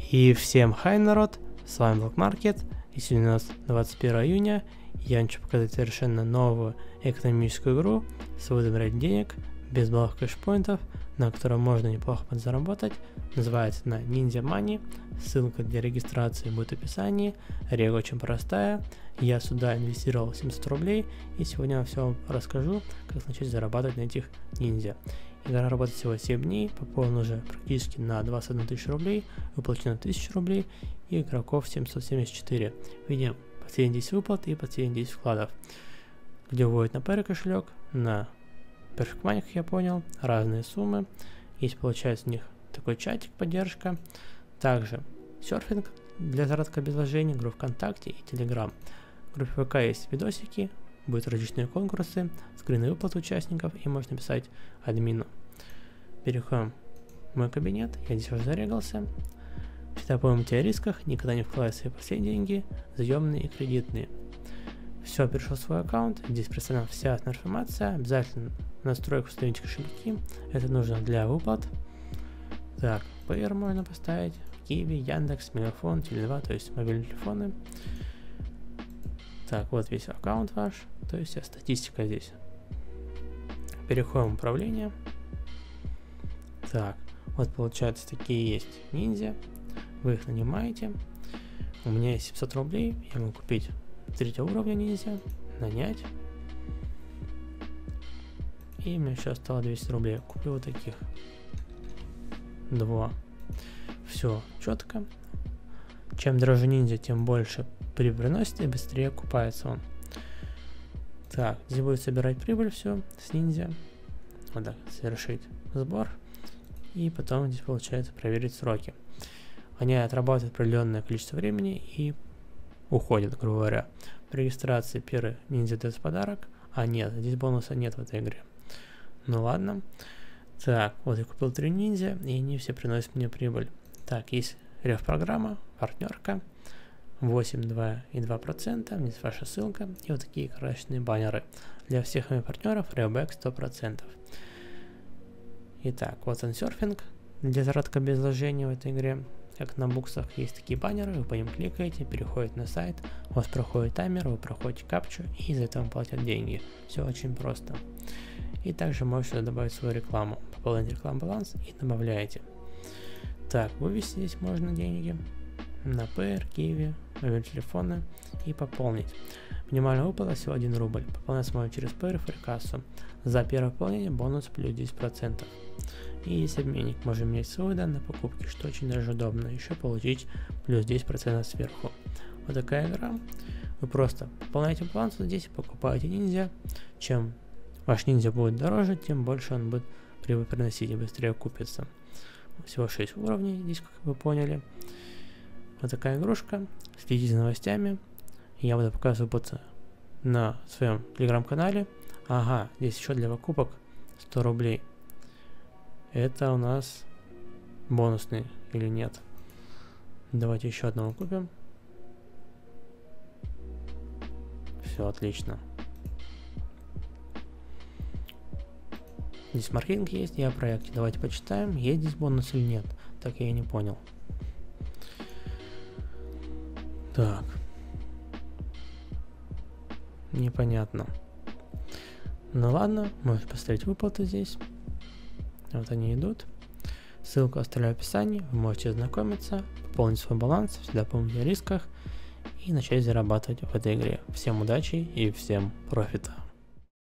И всем хай, народ, с вами BlockMarket, и сегодня у нас 21 июня, я хочу показать совершенно новую экономическую игру с выводом денег, без баллов кэшпоинтов, на которой можно неплохо подзаработать. Называется она Ninja Money, ссылка для регистрации будет в описании, рега очень простая, я сюда инвестировал 700 рублей, и сегодня я все расскажу, как начать зарабатывать на этих ниндзя. Игра работает всего 7 дней, пополнен уже практически на 21 тысячу рублей, выплачено 1000 рублей и игроков 774. Видим последние 10 выплат и последние 10 вкладов, где вводят на Payr кошелек, на Perfect Money, как я понял, разные суммы. Есть, получается, у них такой чатик, поддержка. Также серфинг для заработка без вложений, группа ВКонтакте и Telegram. В группе ВК есть видосики, будут различные конкурсы, скрины выплат участников и можно писать админу. Переходим в мой кабинет, я здесь уже зарегался. Всегда помните о рисках, никогда не вкладывай свои последние деньги, заемные и кредитные. Все, перешел в свой аккаунт, здесь представлена вся информация, обязательно в настройку установите кошельки, это нужно для выплат. Так, Payr можно поставить, Kiwi, Яндекс, Мегафон, Теле2, то есть мобильные телефоны. Так, вот весь аккаунт ваш, то есть вся статистика здесь. Переходим в управление. Так, вот получается такие есть ниндзя, вы их нанимаете. У меня есть 700 рублей, я могу купить 3 уровня ниндзя, нанять. И у меня еще осталось 200 рублей, куплю вот таких 2. Все четко. Чем дороже ниндзя, тем больше прибыль приносит и быстрее окупается он. Так, здесь будет собирать прибыль все с ниндзя. Вот так, совершить сбор. И потом здесь получается проверить сроки. Они отрабатывают определенное количество времени и уходят, грубо говоря. При регистрации первый ниндзя даст подарок. А нет, здесь бонуса нет в этой игре. Ну ладно. Так, вот я купил 3 ниндзя, и они все приносят мне прибыль. Так, есть реф-программа, партнерка. 8,2%, здесь ваша ссылка и вот такие красочные баннеры. Для всех моих партнеров ребэк 100%. Итак, вот он серфинг для заработка без вложений в этой игре. Как на буксах есть такие баннеры, вы по ним кликаете, переходите на сайт, у вас проходит таймер, вы проходите капчу и за это вам платят деньги. Все очень просто. И также можете сюда добавить свою рекламу, пополнять рекламный баланс и добавляете. Так, вывести здесь можно деньги на Payr, Kiwi, мобильные телефоны и пополнить. Минимальная выплата всего 1 рубль. Пополнять можно через Payr и кассу. За первое пополнение бонус плюс 10%. И есть обменник, можем менять свои данные покупки, что очень даже удобно. Еще получить плюс 10% сверху. Вот такая игра. Вы просто пополняете баланс здесь и покупаете ниндзя. Чем ваш ниндзя будет дороже, тем больше он будет прибыль приносить и быстрее купится. Всего 6 уровней здесь, как вы поняли. Вот такая игрушка. Следите за новостями. Я буду показывать выплаты на своем телеграм-канале. Ага, здесь еще для покупок 100 рублей. Это у нас бонусный или нет? Давайте еще одного купим. Все отлично. Здесь маркетинг есть, я о проекте. Давайте почитаем, есть здесь бонус или нет. Так я и не понял. Так. Непонятно. Ну ладно, можете поставить выплаты здесь. Вот они идут. Ссылку оставляю в описании. Вы можете ознакомиться, пополнить свой баланс, всегда помните о рисках и начать зарабатывать в этой игре. Всем удачи и всем профита.